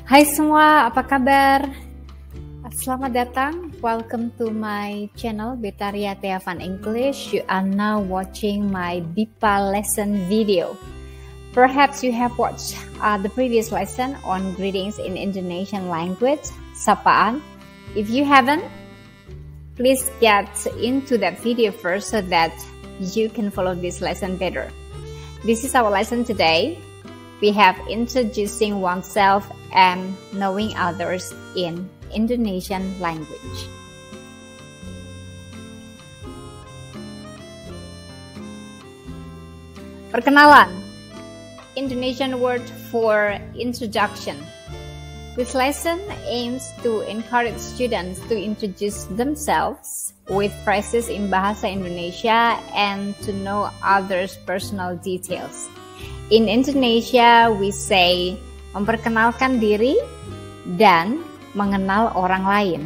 Hai semua, apa kabar? Selamat datang, welcome to my channel Betaria Teavan English. You are now watching my BIPA lesson video. Perhaps you have watched the previous lesson on greetings in Indonesian language, sapaan. If you haven't, please get into that video first so that you can follow this lesson better. This is our lesson today. We have introducing oneself and knowing others in Indonesian language. Perkenalan, Indonesian word for introduction. This lesson aims to encourage students to introduce themselves with phrases in Bahasa Indonesia and to know others' personal details. In Indonesia, we say memperkenalkan diri dan mengenal orang lain.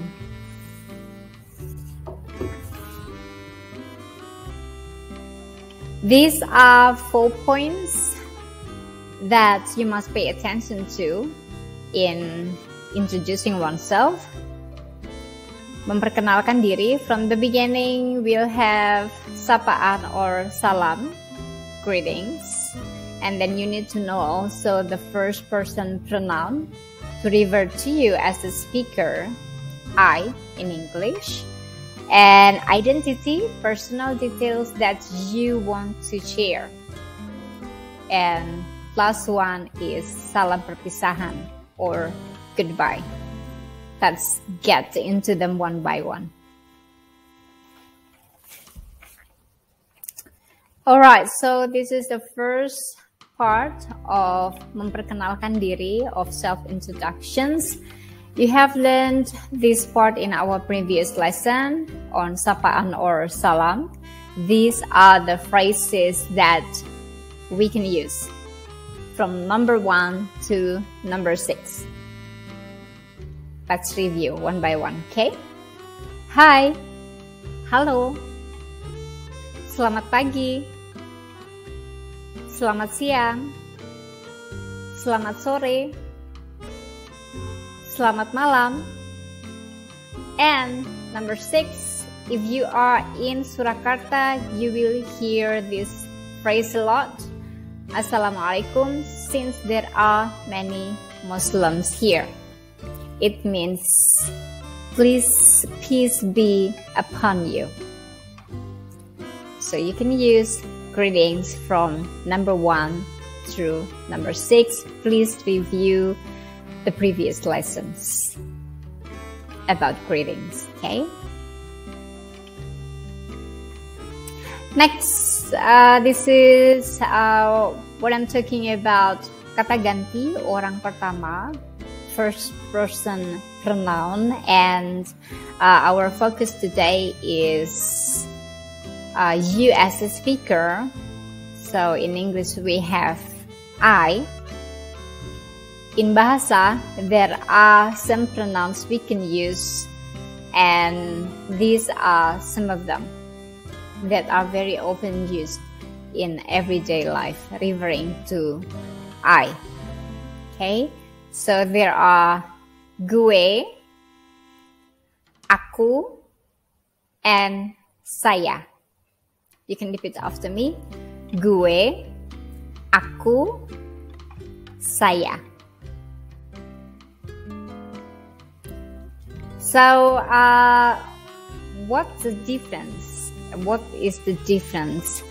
These are 4 points that you must pay attention to in introducing oneself. Memperkenalkan diri, from the beginning we'll have sapaan or salam, greetings. And then you need to know also the first person pronoun to revert to you as a speaker, I in English. And identity, personal details that you want to share. And last one is salam perpisahan or goodbye. Let's get into them one by one. Alright, so this is the first part of memperkenalkan diri, of self-introductions. You have learned this part in our previous lesson on sapaan or salam. These are the phrases that we can use from number 1 to number 6. Let's review one by one, okay? Hi, halo, selamat pagi, selamat siang, selamat sore, selamat malam. And number 6, if you are in Surakarta, you will hear this phrase a lot. Assalamualaikum, since there are many Muslims here. It means peace be upon you. So you can use greetings from number 1 through number 6. Please review the previous lessons about greetings, okay? Next, this is what I'm talking about, kata ganti orang pertama, first person pronoun, and our focus today is you as a speaker. So in English we have I. In Bahasa there are some pronouns we can use, and these are some of them that are very often used in everyday life, referring to I. Okay, so there are gue, aku, and saya. You can repeat after me. Gue, aku, saya. So, what's the difference? What is the difference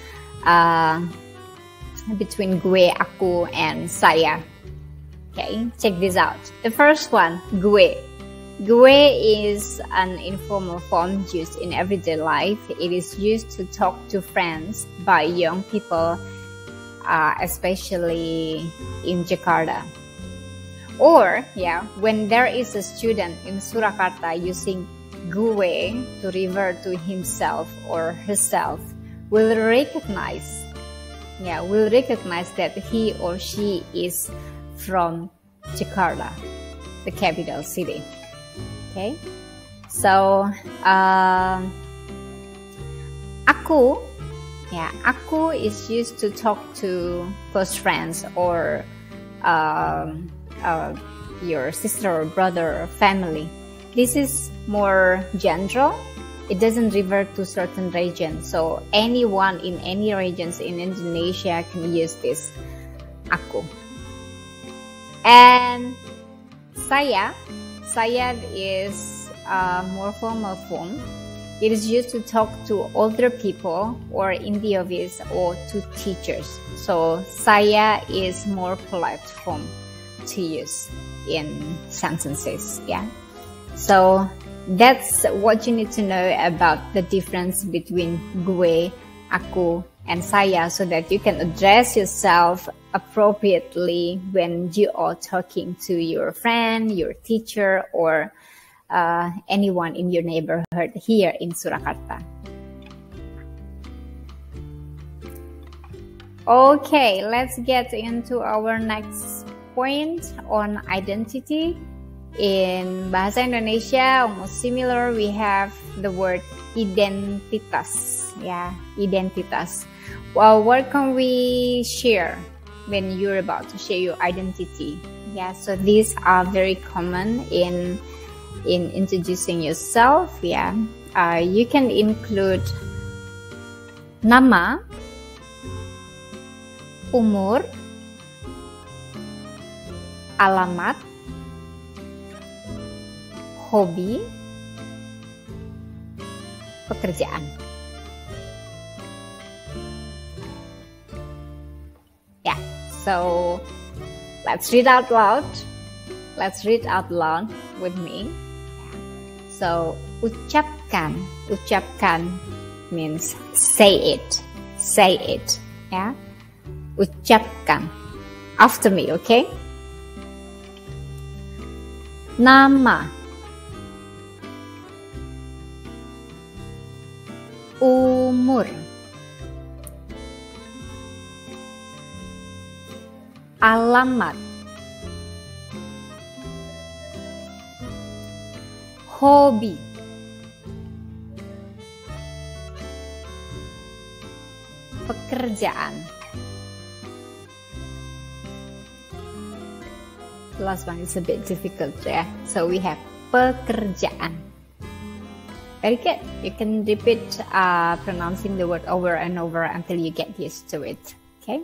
between gue, aku, and saya? Okay, check this out. The first one, gue. Gue is an informal form used in everyday life. It is used to talk to friends by young people, especially in Jakarta. Or, when there is a student in Surakarta using gue to refer to himself or herself, will recognize that he or she is from Jakarta, the capital city. Okay, so aku is used to talk to close friends or your sister or brother or family. This is more general. It doesn't refer to certain regions. So anyone in any regions in Indonesia can use this aku. And saya is a more formal form. It is used to talk to older people or in the office or to teachers. So saya is more polite form to use in sentences. Yeah. So that's what you need to know about the difference between gue, aku, and saya, so that you can address yourself appropriately when you are talking to your friend, your teacher, or anyone in your neighborhood here in Surakarta. Okay, let's get into our next point on identity. In Bahasa Indonesia, almost similar, we have the word identitas. Yeah, identitas. Well, what can we share when you're about to share your identity? Yeah, so these are very common in introducing yourself. Yeah, you can include nama, umur, alamat, hobi, pekerjaan. Yeah, so let's read out loud. Let's read out loud with me. So ucapkan means say it. Yeah, ucapkan after me, okay? Nama, umur, alamat, hobi, pekerjaan. The last one is a bit difficult, yeah. So we have pekerjaan. Very good. You can repeat pronouncing the word over and over until you get used to it. Okay.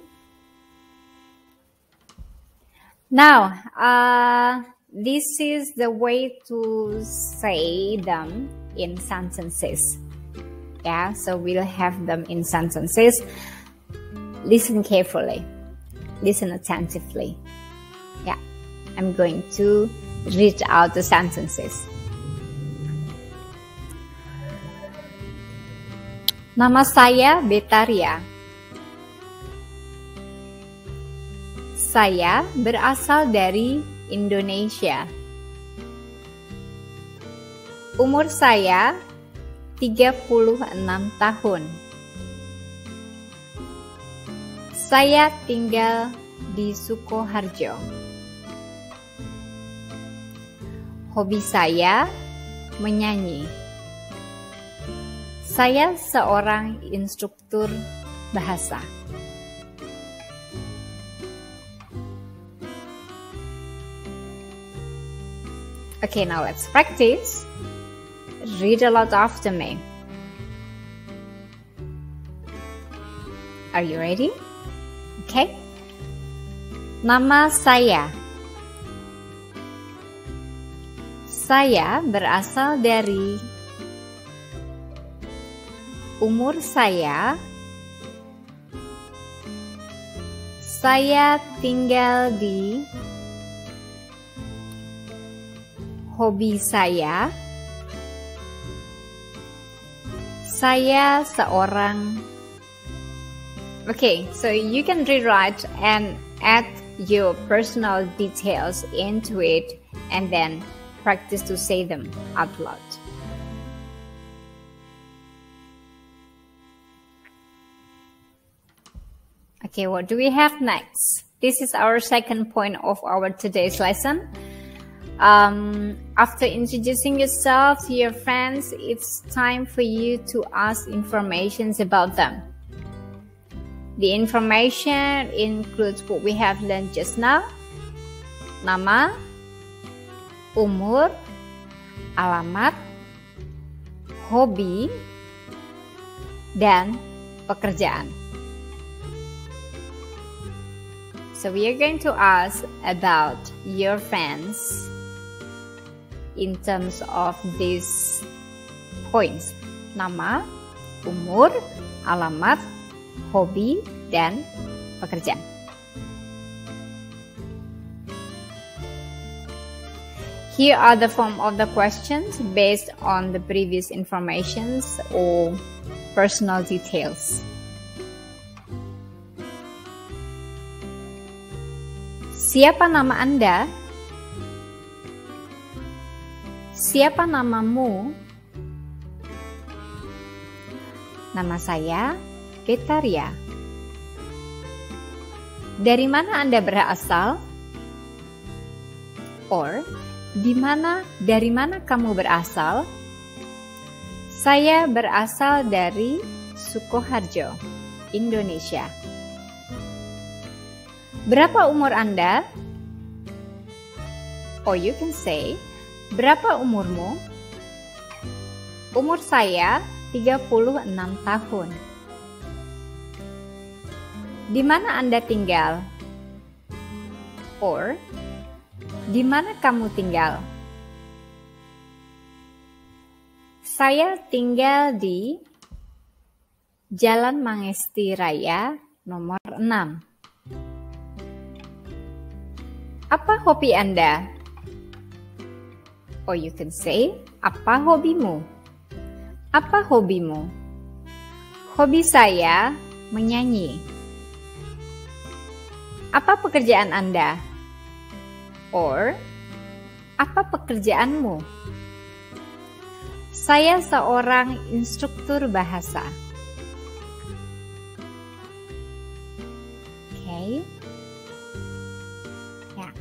Now, this is the way to say them in sentences. Yeah, so we'll have them in sentences. Listen carefully. Listen attentively. Yeah, I'm going to read out the sentences. Nama saya Betaria. Saya berasal dari Indonesia. Umur saya 36 tahun. Saya tinggal di Sukoharjo. Hobi saya menyanyi. Saya seorang instruktur bahasa. Okay, now let's practice. Read aloud after me. Are you ready? Okay. Nama saya. Saya berasal dari. Umur saya. Saya tinggal di. Hobi saya. Saya seorang. Okay, so you can rewrite and add your personal details into it and then practice to say them out loud. Okay, what do we have next? This is our second point of our today's lesson. After introducing yourself to your friends, it's time for you to ask information about them. The information includes what we have learned just now: nama, umur, alamat, hobi, dan pekerjaan. So we are going to ask about your friends in terms of these points. Nama, umur, alamat, hobi, dan pekerjaan. Here are the form of the questions based on the previous informations or personal details. Siapa nama Anda? Siapa namamu? Nama saya Betaria. Dari mana Anda berasal? Or, dari mana kamu berasal? Saya berasal dari Sukoharjo, Indonesia. Berapa umur Anda? Or you can say, berapa umurmu? Umur saya 36 tahun. Di mana Anda tinggal? Or, di mana kamu tinggal? Saya tinggal di Jalan Mangesti Raya nomor 6. Apa hobi Anda? Or you can say, apa hobimu? Apa hobimu? Hobi saya menyanyi. Apa pekerjaan Anda? Or, apa pekerjaanmu? Saya seorang instruktur bahasa. Okay. Yeah.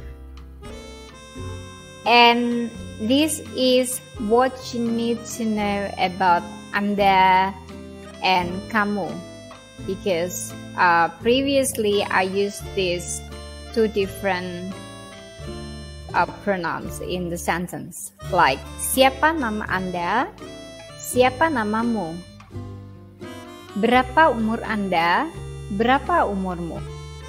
And this is what you need to know about Anda and kamu. Because previously I used these two different pronouns in the sentence, like siapa nama Anda, siapa namamu, berapa umur Anda, berapa umurmu.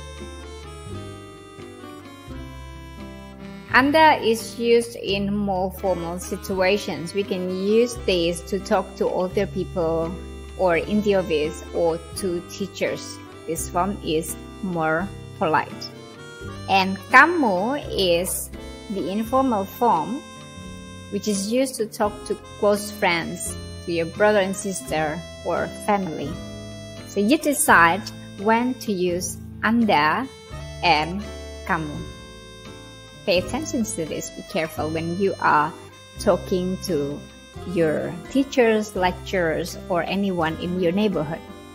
Anda is used in more formal situations. We can use this to talk to older people or in the office or to teachers. This form is more polite. And kamu is the informal form, which is used to talk to close friends, to your brother and sister, or family. So you decide when to use Anda and kamu. Pay attention to this. Be careful when you are talking to your teachers, lecturers, or anyone in your neighborhood.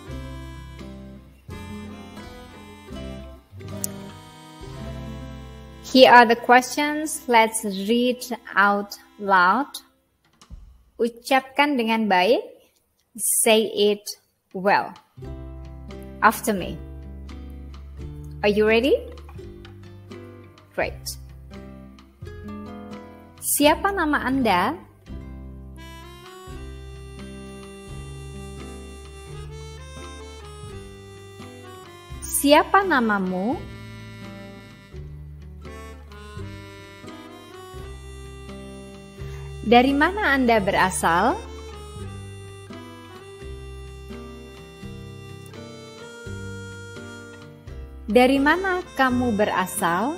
Here are the questions. Let's read out loud. Ucapkan dengan baik. Say it well. After me. Are you ready? Great. Siapa nama Anda? Siapa namamu? Dari mana Anda berasal? Dari mana kamu berasal?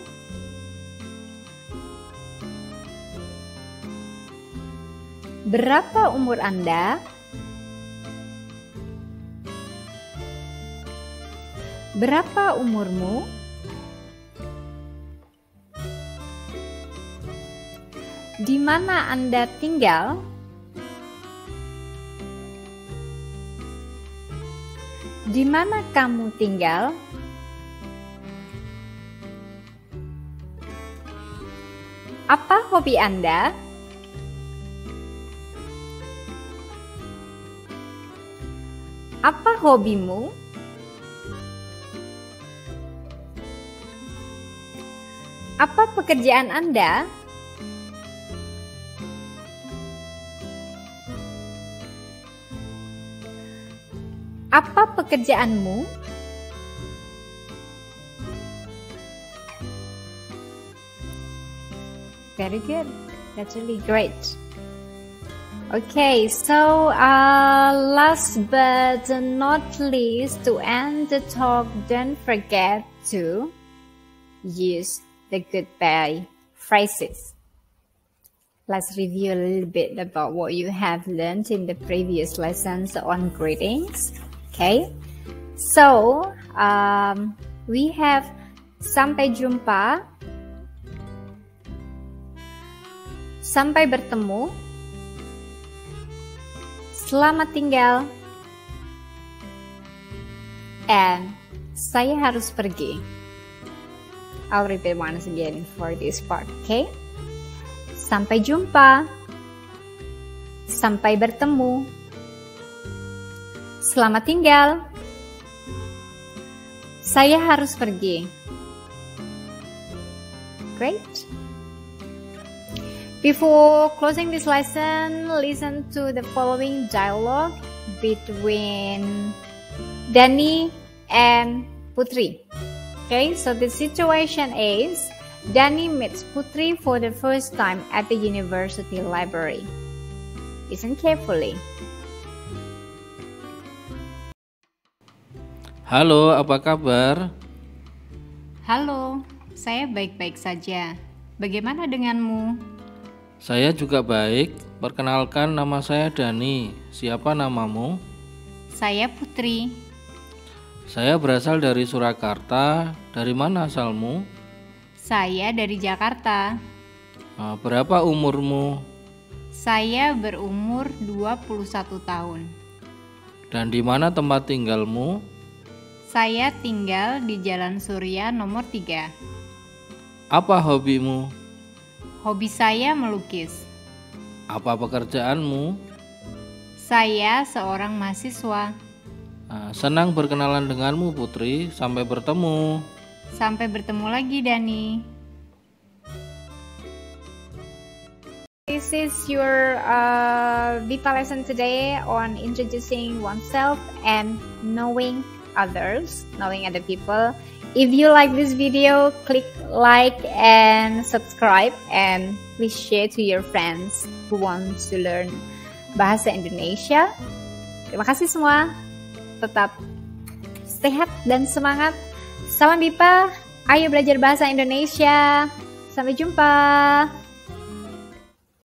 Berapa umur Anda? Berapa umurmu? Di mana Anda tinggal? Di mana kamu tinggal? Apa hobi Anda? Apa hobimu? Apa pekerjaan Anda? Apa pekerjaanmu? Very good. That's really great. Okay, so last but not least, to end the talk, don't forget to use the goodbye phrases. Let's review a little bit about what you have learned in the previous lessons on greetings. Okay, so we have sampai jumpa, sampai bertemu, selamat tinggal, and saya harus pergi. I'll repeat once again for this part, okay? Sampai jumpa, sampai bertemu, selamat tinggal, saya harus pergi. Great. Before closing this lesson, listen to the following dialogue between Dani and Putri. Okay, so the situation is Dani meets Putri for the first time at the university library. Listen carefully. Halo, apa kabar? Halo, saya baik-baik saja. Bagaimana denganmu? Saya juga baik. Perkenalkan, nama saya Dani. Siapa namamu? Saya Putri. Saya berasal dari Surakarta. Dari mana asalmu? Saya dari Jakarta. Berapa umurmu? Saya berumur 21 tahun. Dan di mana tempat tinggalmu? Saya tinggal di Jalan Surya nomor 3. Apa hobimu? Hobi saya melukis. Apa pekerjaanmu? Saya seorang mahasiswa. Senang berkenalan denganmu, Putri. Sampai bertemu. Sampai bertemu lagi, Dani. This is your VIPA lesson today on introducing oneself and knowing others, knowing other people. If you like this video, click like and subscribe, and please share to your friends who want to learn bahasa Indonesia. Terima kasih semua. Tetap sehat dan semangat. Salam BIPA, ayo belajar bahasa Indonesia. Sampai jumpa.